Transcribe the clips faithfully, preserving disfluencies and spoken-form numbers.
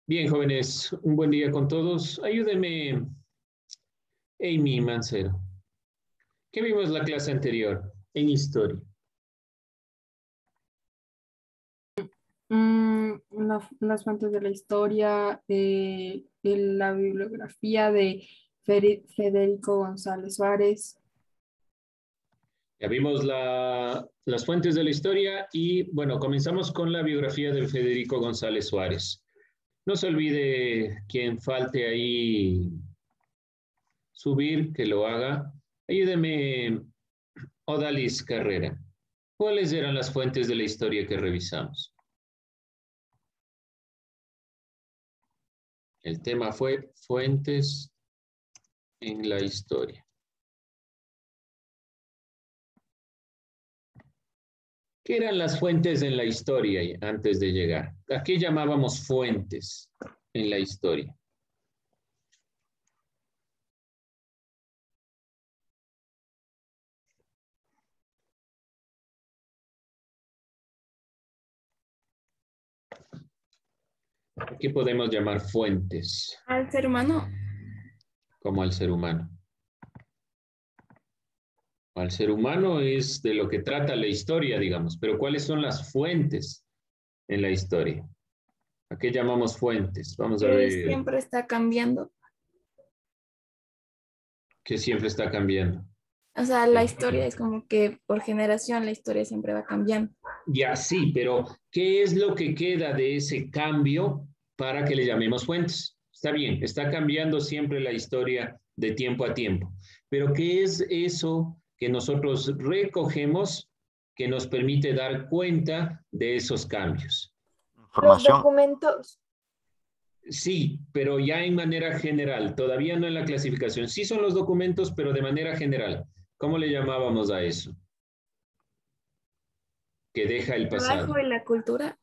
Bien, jóvenes, un buen día con todos. Ayúdenme, Amy Mancero. ¿Qué vimos la clase anterior en historia? Mm, la- las fuentes de la historia, eh, el- la bibliografía de Feri- Federico González Suárez. Ya vimos la- las fuentes de la historia y, bueno, comenzamos con la biografía de Federico González Suárez. No se olvide quien falte ahí subir, que lo haga. Ayúdeme, Odalis Carrera. ¿Cuáles eran las fuentes de la historia que revisamos? El tema fue fuentes en la historia. ¿Qué eran las fuentes en la historia antes de llegar? ¿A qué llamábamos fuentes en la historia? ¿A qué podemos llamar fuentes? Al ser humano. Como al ser humano. Al ser humano es de lo que trata la historia, digamos, pero ¿cuáles son las fuentes en la historia? ¿A qué llamamos fuentes? Vamos a Que ver siempre está cambiando. que siempre está cambiando. O sea, la historia es como que por generación la historia siempre va cambiando. Ya sí, pero ¿qué es lo que queda de ese cambio para que le llamemos fuentes? Está bien, está cambiando siempre la historia de tiempo a tiempo, pero ¿qué es eso que nosotros recogemos que nos permite dar cuenta de esos cambios? Los documentos. Sí, pero ya en manera general, todavía no en la clasificación. Sí son los documentos, pero de manera general. ¿Cómo le llamábamos a eso? Que deja el pasado. Trabajo y la cultura.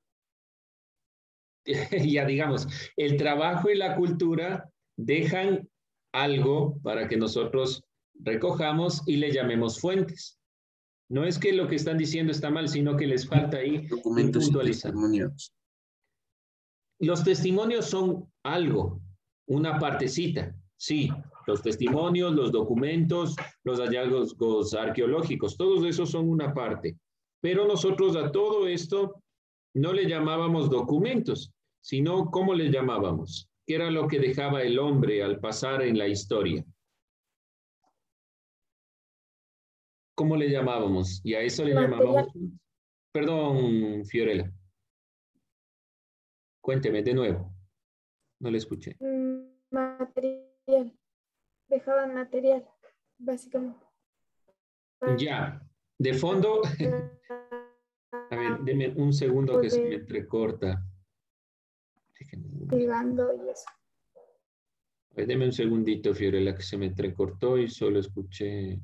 Ya digamos, el trabajo y la cultura dejan algo para que nosotros recojamos y le llamemos fuentes. No es que lo que están diciendo está mal, sino que les falta ahí documentos y puntualizar. testimonios. Los testimonios son algo, una partecita, sí. Los testimonios, los documentos, los hallazgos arqueológicos, todos esos son una parte. Pero nosotros a todo esto no le llamábamos documentos, sino ¿cómo le llamábamos? ¿Qué era lo que dejaba el hombre al pasar en la historia? ¿Cómo le llamábamos? Y a eso le Material. llamábamos. Perdón, Fiorella. Cuénteme de nuevo. No le escuché. Material. Dejaban material, básicamente. Ya, de fondo, a ver, deme un segundo que se me entrecorta. Llegando y eso. A ver, deme un segundito, Fiorella, que se me entrecortó y solo escuché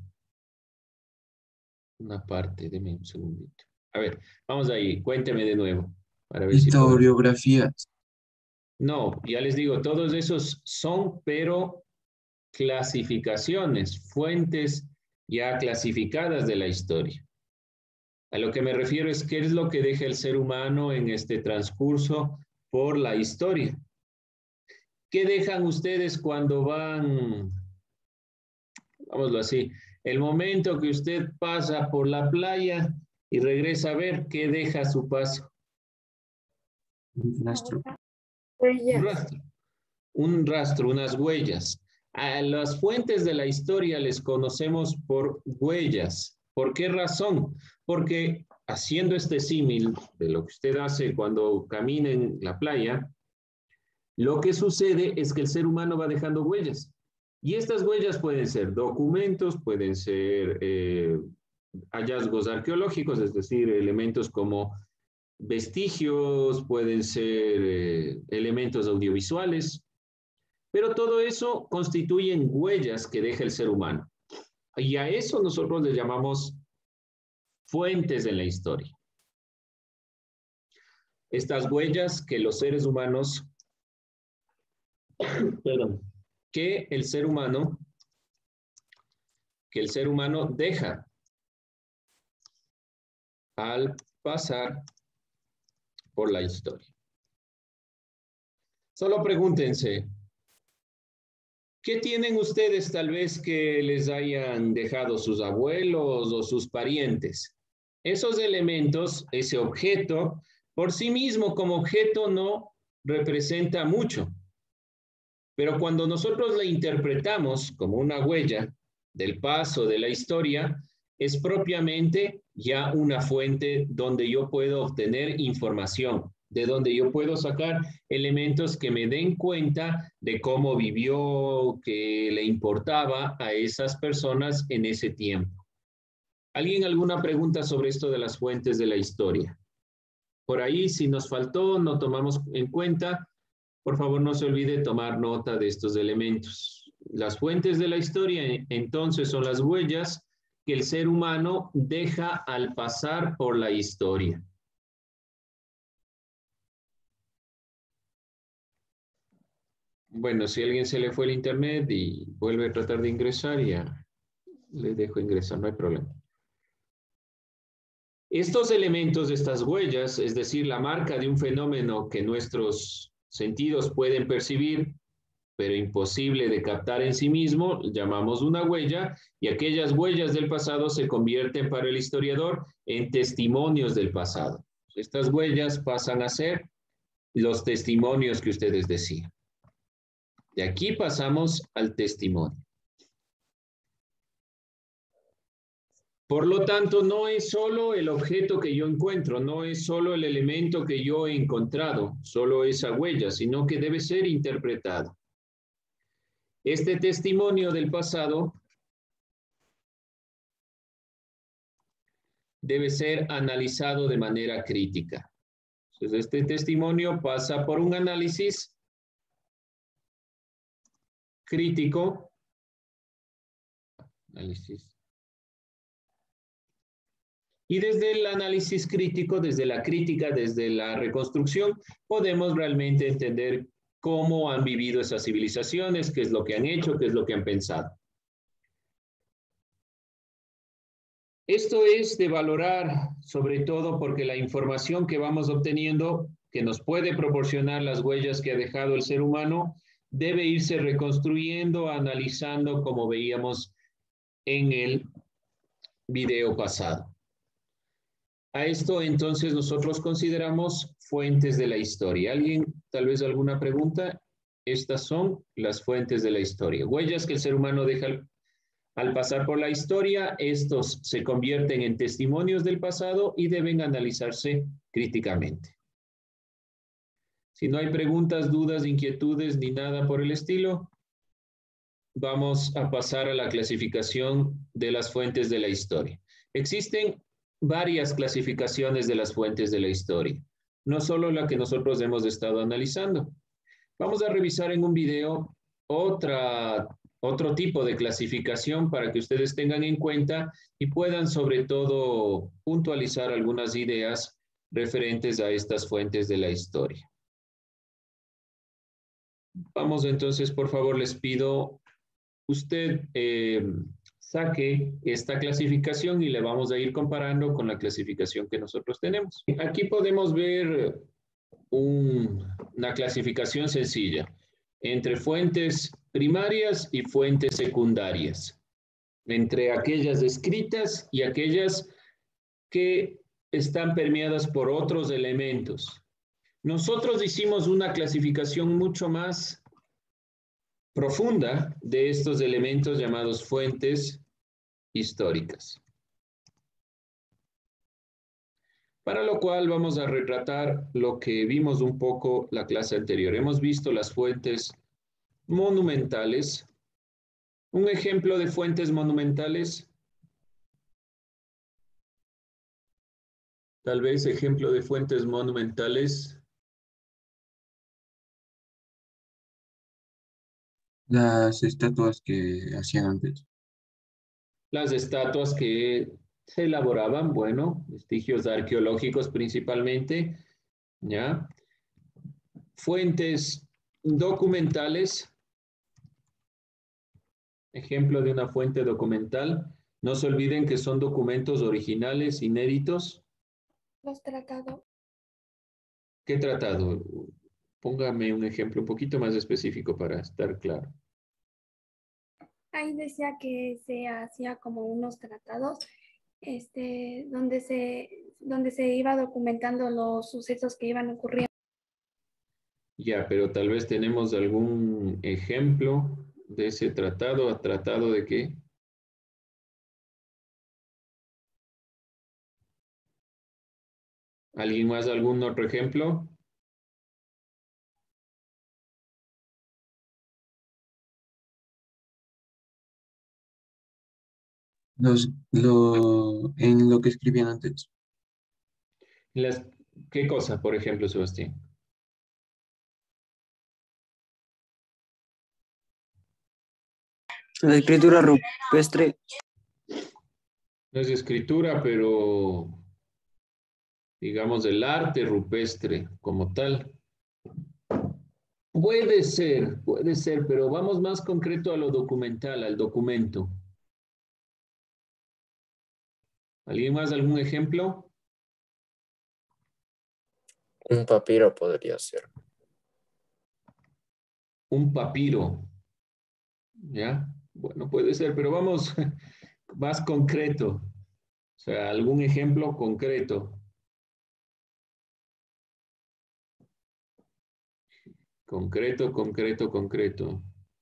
una parte. Deme un segundito. A ver, vamos ahí, cuénteme de nuevo. Para ver si puedo. Historiografías. No, ya les digo, todos esos son, pero clasificaciones, fuentes ya clasificadas de la historia. A lo que me refiero es qué es lo que deja el ser humano en este transcurso por la historia. ¿Qué dejan ustedes cuando van, vámoslo así, el momento que usted pasa por la playa y regresa a ver qué deja su paso? Un rastro. Un rastro, un rastro, unas huellas. A las fuentes de la historia les conocemos por huellas. ¿Por qué razón? Porque haciendo este símil de lo que usted hace cuando camina en la playa, lo que sucede es que el ser humano va dejando huellas. Y estas huellas pueden ser documentos, pueden ser eh, hallazgos arqueológicos, es decir, elementos como vestigios, pueden ser eh, elementos audiovisuales, pero todo eso constituyen huellas que deja el ser humano. Y a eso nosotros le llamamos fuentes en la historia. Estas huellas que los seres humanos, perdón, que el ser humano, que el ser humano deja al pasar por la historia. Solo pregúntense, ¿qué tienen ustedes tal vez que les hayan dejado sus abuelos o sus parientes? Esos elementos, ese objeto, por sí mismo como objeto no representa mucho. Pero cuando nosotros la interpretamos como una huella del paso de la historia, es propiamente ya una fuente donde yo puedo obtener información, de donde yo puedo sacar elementos que me den cuenta de cómo vivió, que le importaba a esas personas en ese tiempo. ¿Alguien alguna pregunta sobre esto de las fuentes de la historia? Por ahí, si nos faltó, no tomamos en cuenta, por favor no se olvide tomar nota de estos elementos. Las fuentes de la historia, entonces, son las huellas que el ser humano deja al pasar por la historia. Bueno, si a alguien se le fue el internet y vuelve a tratar de ingresar, ya le dejo ingresar, no hay problema. Estos elementos, estas huellas, es decir, la marca de un fenómeno que nuestros sentidos pueden percibir, pero imposible de captar en sí mismo, llamamos una huella, y aquellas huellas del pasado se convierten para el historiador en testimonios del pasado. Estas huellas pasan a ser los testimonios que ustedes decían. De aquí pasamos al testimonio. Por lo tanto, no es solo el objeto que yo encuentro, no es solo el elemento que yo he encontrado, solo esa huella, sino que debe ser interpretado. Este testimonio del pasado debe ser analizado de manera crítica. Entonces, este testimonio pasa por un análisis crítico. Análisis. Y desde el análisis crítico, desde la crítica, desde la reconstrucción, podemos realmente entender cómo han vivido esas civilizaciones, qué es lo que han hecho, qué es lo que han pensado. Esto es de valorar, sobre todo porque la información que vamos obteniendo, que nos puede proporcionar las huellas que ha dejado el ser humano, debe irse reconstruyendo, analizando, como veíamos en el video pasado. A esto entonces nosotros consideramos fuentes de la historia. ¿Alguien, tal vez alguna pregunta? Estas son las fuentes de la historia. Huellas que el ser humano deja al, al pasar por la historia. Estos se convierten en testimonios del pasado y deben analizarse críticamente. Si no hay preguntas, dudas, inquietudes ni nada por el estilo, vamos a pasar a la clasificación de las fuentes de la historia. Existen varias clasificaciones de las fuentes de la historia, no solo la que nosotros hemos estado analizando. Vamos a revisar en un video otra, otro tipo de clasificación para que ustedes tengan en cuenta y puedan sobre todo puntualizar algunas ideas referentes a estas fuentes de la historia. Vamos entonces, por favor, les pido, usted eh, saque esta clasificación y le vamos a ir comparando con la clasificación que nosotros tenemos. Aquí podemos ver un, una clasificación sencilla entre fuentes primarias y fuentes secundarias, entre aquellas escritas y aquellas que están permeadas por otros elementos. Nosotros hicimos una clasificación mucho más profunda de estos elementos llamados fuentes históricas. Para lo cual vamos a retratar lo que vimos un poco la clase anterior. Hemos visto las fuentes monumentales. Un ejemplo de fuentes monumentales. Tal vez ejemplo de fuentes monumentales. Las estatuas que hacían antes. Las estatuas que se elaboraban, bueno, vestigios arqueológicos principalmente, ¿ya? Fuentes documentales. Ejemplo de una fuente documental. No se olviden que son documentos originales, inéditos. Los tratados. ¿Qué tratado? Póngame un ejemplo un poquito más específico para estar claro. Ahí decía que se hacía como unos tratados, este, donde se, donde se iba documentando los sucesos que iban ocurriendo. Ya, pero tal vez tenemos algún ejemplo de ese tratado. ¿A tratado de qué? ¿Alguien más, algún otro ejemplo? Los, lo, en lo que escribían antes. Las, ¿qué cosa, por ejemplo, Sebastián? La escritura rupestre. No es escritura, pero digamos el arte rupestre como tal. Puede ser, puede ser, pero vamos más concreto a lo documental, al documento. ¿Alguien más, algún ejemplo? Un papiro podría ser. Un papiro. ¿Ya? Bueno, puede ser, pero vamos más concreto. O sea, algún ejemplo concreto. Concreto, concreto, concreto.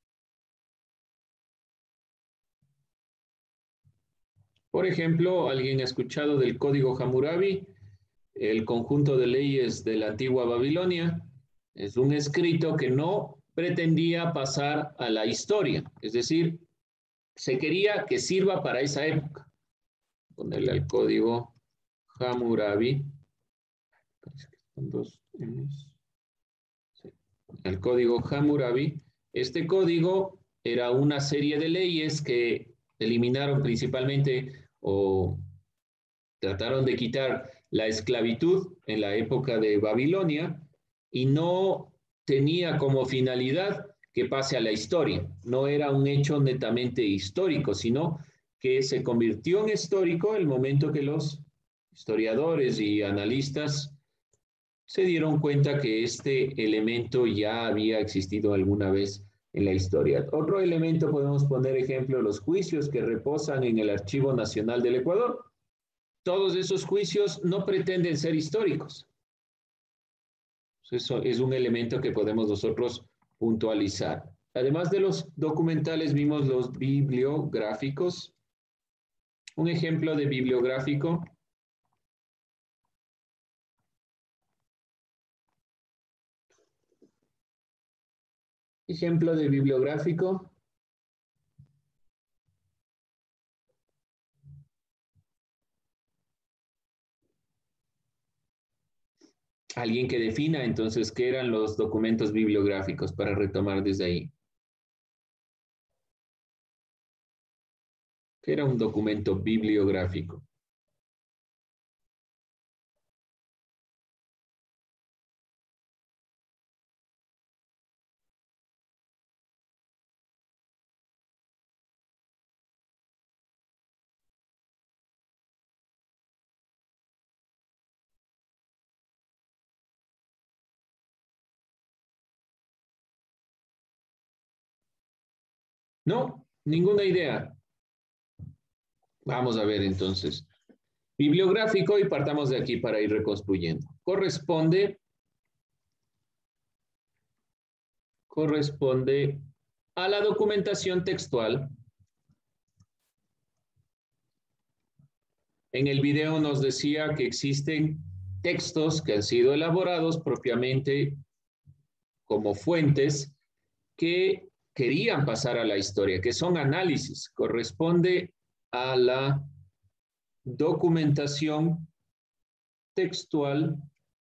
Por ejemplo, ¿alguien ha escuchado del Código Hammurabi? El conjunto de leyes de la antigua Babilonia. Es un escrito que no pretendía pasar a la historia. Es decir, se quería que sirva para esa época. Ponerle al Código Hammurabi. Son dos M's. Sí. El Código Hammurabi. Este código era una serie de leyes que eliminaron principalmente o trataron de quitar la esclavitud en la época de Babilonia y no tenía como finalidad que pase a la historia. No era un hecho netamente histórico, sino que se convirtió en histórico el momento que los historiadores y analistas se dieron cuenta que este elemento ya había existido alguna vez en la historia. Otro elemento podemos poner ejemplo, los juicios que reposan en el Archivo Nacional del Ecuador. Todos esos juicios no pretenden ser históricos. Eso es un elemento que podemos nosotros puntualizar. Además de los documentales, vimos los bibliográficos. Un ejemplo de bibliográfico. Ejemplo de bibliográfico. Alguien que defina entonces qué eran los documentos bibliográficos para retomar desde ahí. ¿Qué era un documento bibliográfico? No, ninguna idea. Vamos a ver entonces. Bibliográfico, y partamos de aquí para ir reconstruyendo. Corresponde, corresponde a la documentación textual. En el video nos decía que existen textos que han sido elaborados propiamente como fuentes que querían pasar a la historia, que son análisis. Corresponde a la documentación textual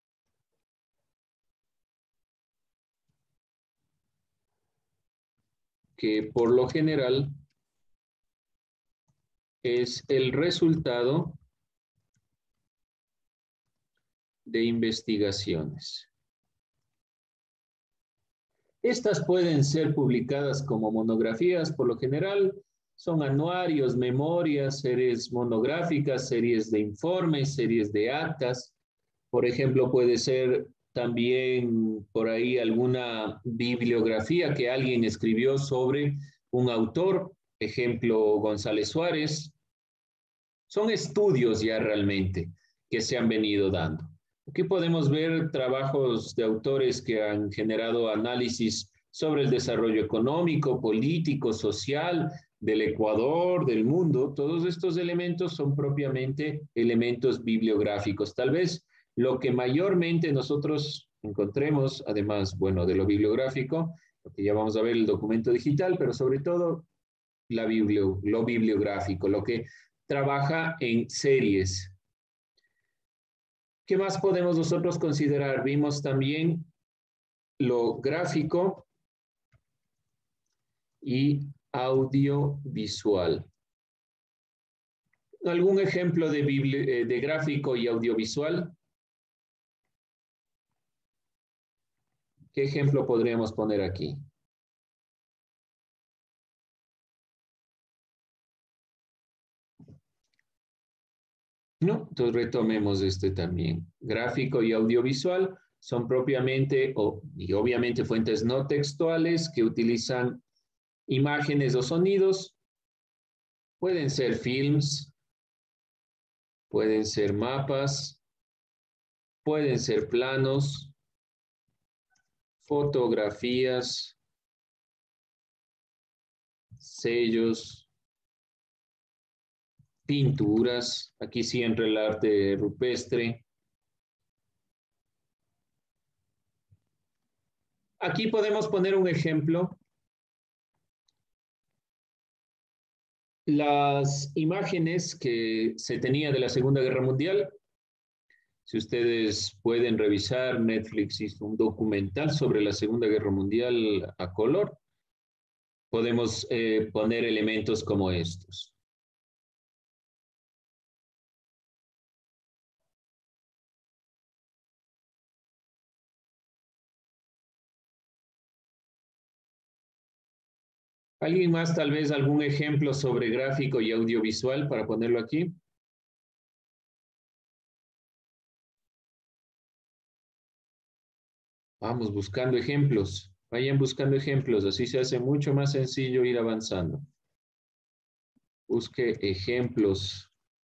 que por lo general es el resultado de investigaciones. Estas pueden ser publicadas como monografías, por lo general son anuarios, memorias, series monográficas, series de informes, series de actas. Por ejemplo, puede ser también por ahí alguna bibliografía que alguien escribió sobre un autor, ejemplo González Suárez. Son estudios ya realmente que se han venido dando. Aquí podemos ver trabajos de autores que han generado análisis sobre el desarrollo económico, político, social del Ecuador, del mundo. Todos estos elementos son propiamente elementos bibliográficos. Tal vez lo que mayormente nosotros encontremos, además, bueno, de lo bibliográfico, porque ya vamos a ver el documento digital, pero sobre todo la biblio, lo bibliográfico, lo que trabaja en series. ¿Qué más podemos nosotros considerar? Vimos también lo gráfico y audiovisual. ¿Algún ejemplo de, bibli- de gráfico y audiovisual? ¿Qué ejemplo podríamos poner aquí? No, entonces retomemos este también. Gráfico y audiovisual son propiamente, o, y obviamente, fuentes no textuales que utilizan imágenes o sonidos. Pueden ser films, pueden ser mapas, pueden ser planos, fotografías, sellos, pinturas. Aquí sí entra el arte rupestre. Aquí podemos poner un ejemplo. Las imágenes que se tenía de la Segunda Guerra Mundial, si ustedes pueden revisar, Netflix hizo un documental sobre la Segunda Guerra Mundial a color. Podemos eh, poner elementos como estos. ¿Alguien más tal vez algún ejemplo sobre gráfico y audiovisual para ponerlo aquí? Vamos buscando ejemplos. Vayan buscando ejemplos, así se hace mucho más sencillo ir avanzando. Busque ejemplos.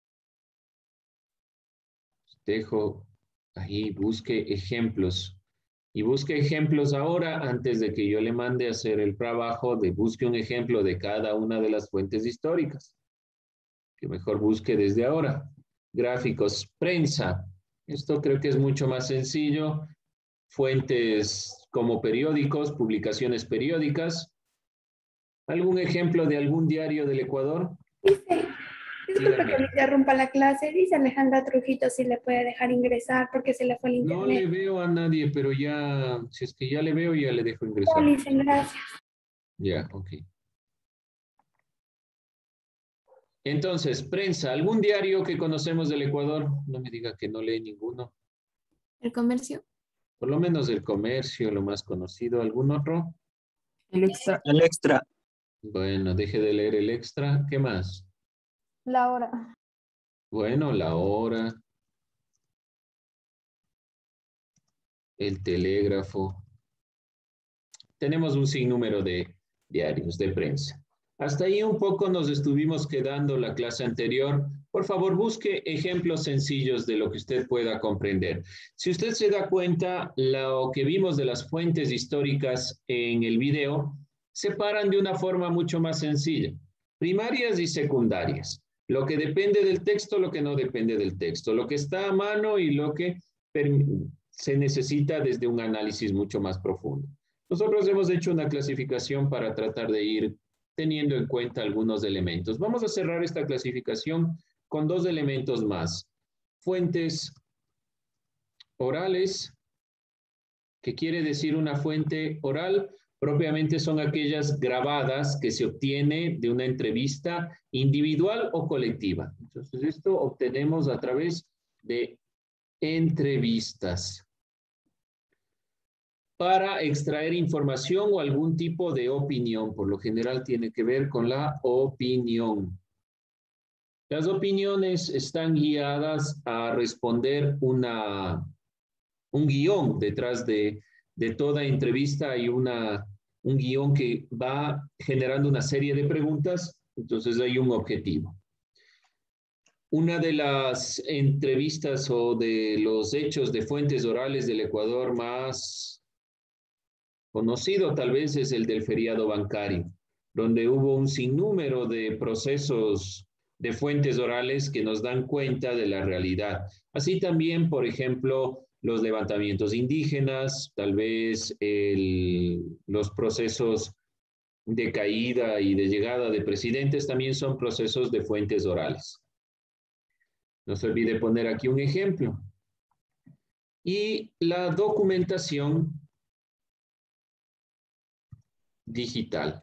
Dejo ahí, busque ejemplos. Y busque ejemplos ahora antes de que yo le mande a hacer el trabajo de busque un ejemplo de cada una de las fuentes históricas. Que mejor busque desde ahora. Gráficos, prensa. Esto creo que es mucho más sencillo. Fuentes como periódicos, publicaciones periódicas. ¿Algún ejemplo de algún diario del Ecuador? Dice, disculpe Dígame. que me interrumpa la clase, dice Alejandra Trujillo si le puede dejar ingresar porque se le fue el No le internet. veo a nadie, pero ya, si es que ya le veo, ya le dejo ingresar. Oh, dicen, gracias. Ya, ok. Entonces, prensa, ¿algún diario que conocemos del Ecuador? No me diga que no lee ninguno. ¿El comercio? Por lo menos el comercio, lo más conocido. ¿Algún otro? El extra. El extra. Bueno, deje de leer el extra. ¿Qué más? La hora. Bueno, la hora. El telégrafo. Tenemos un sinnúmero de diarios de prensa. Hasta ahí un poco nos estuvimos quedando la clase anterior. Por favor, busque ejemplos sencillos de lo que usted pueda comprender. Si usted se da cuenta, lo que vimos de las fuentes históricas en el video separan de una forma mucho más sencilla. Primarias y secundarias. Lo que depende del texto, lo que no depende del texto. Lo que está a mano y lo que se necesita desde un análisis mucho más profundo. Nosotros hemos hecho una clasificación para tratar de ir teniendo en cuenta algunos elementos. Vamos a cerrar esta clasificación con dos elementos más. Fuentes orales, que quiere decir una fuente oral, propiamente son aquellas grabadas que se obtiene de una entrevista individual o colectiva. Entonces, esto obtenemos a través de entrevistas para extraer información o algún tipo de opinión. Por lo general tiene que ver con la opinión. Las opiniones están guiadas a responder una, un guión detrás de, de toda entrevista. Hay una, un guión que va generando una serie de preguntas, entonces hay un objetivo. Una de las entrevistas o de los hechos de fuentes orales del Ecuador más conocido tal vez es el del feriado bancario, donde hubo un sinnúmero de procesos de fuentes orales que nos dan cuenta de la realidad. Así también, por ejemplo, los levantamientos indígenas, tal vez el, los procesos de caída y de llegada de presidentes también son procesos de fuentes orales. No se olvide poner aquí un ejemplo. Y la documentación digital.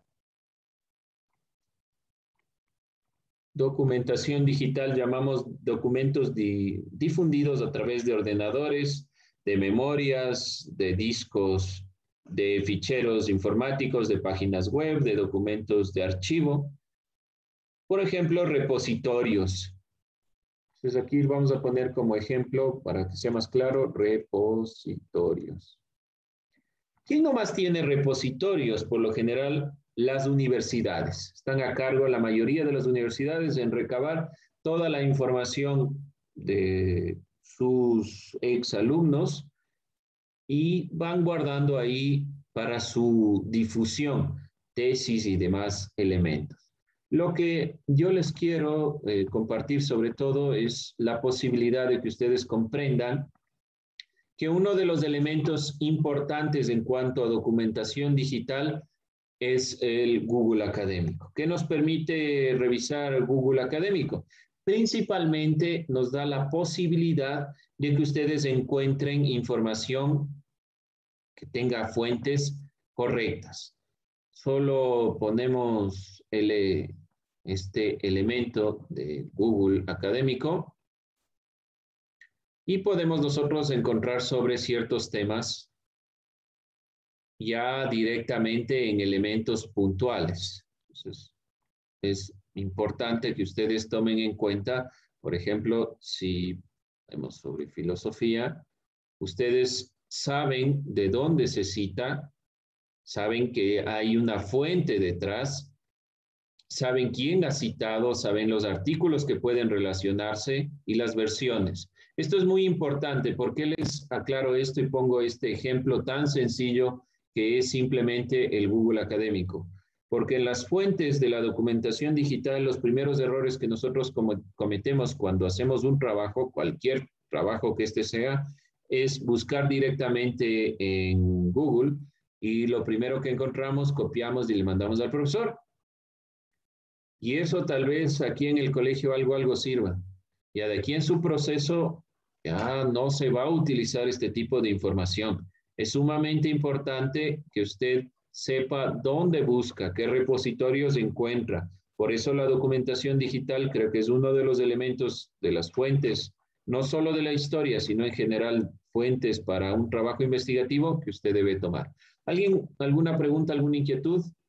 Documentación digital llamamos documentos di, difundidos a través de ordenadores, de memorias, de discos, de ficheros informáticos, de páginas web, de documentos de archivo. Por ejemplo, repositorios. Entonces aquí vamos a poner como ejemplo, para que sea más claro, repositorios. ¿Quién nomás tiene repositorios? Por lo general, las universidades. Están a cargo la mayoría de las universidades en recabar toda la información de sus exalumnos y van guardando ahí para su difusión, tesis y demás elementos. Lo que yo les quiero eh, compartir sobre todo es la posibilidad de que ustedes comprendan que uno de los elementos importantes en cuanto a documentación digital es el Google Académico. ¿Qué nos permite revisar Google Académico? Principalmente nos da la posibilidad de que ustedes encuentren información que tenga fuentes correctas. Solo ponemos el, este elemento de Google Académico y podemos nosotros encontrar sobre ciertos temas ya directamente en elementos puntuales. Entonces, es importante que ustedes tomen en cuenta, por ejemplo, si vemos sobre filosofía, ustedes saben de dónde se cita, saben que hay una fuente detrás, saben quién ha citado, saben los artículos que pueden relacionarse y las versiones. Esto es muy importante. ¿Por qué les aclaro esto y pongo este ejemplo tan sencillo que es simplemente el Google Académico? Porque en las fuentes de la documentación digital, los primeros errores que nosotros cometemos cuando hacemos un trabajo, cualquier trabajo que este sea, es buscar directamente en Google y lo primero que encontramos, copiamos y le mandamos al profesor. Y eso tal vez aquí en el colegio algo, algo sirva. Ya de aquí en su proceso ya no se va a utilizar este tipo de información. Es sumamente importante que usted sepa dónde busca, qué repositorios encuentra. Por eso la documentación digital creo que es uno de los elementos de las fuentes, no solo de la historia, sino en general fuentes para un trabajo investigativo que usted debe tomar. ¿Alguien, alguna pregunta, alguna inquietud?